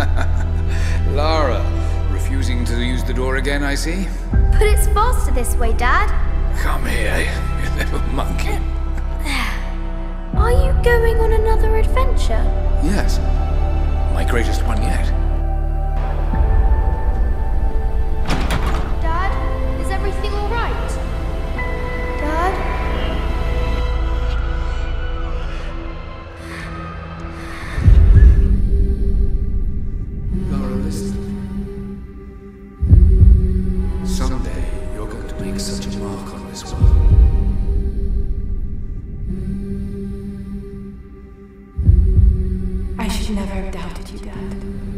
Lara, refusing to use the door again, I see? But it's faster this way, Dad. Come here, you little monkey. Are you going on another adventure? Yes. My greatest one yet. Dad, is everything all right? Dad? Lara, listen. Someday, you're going to make such a mark on this world. I should never have doubted you, Dad.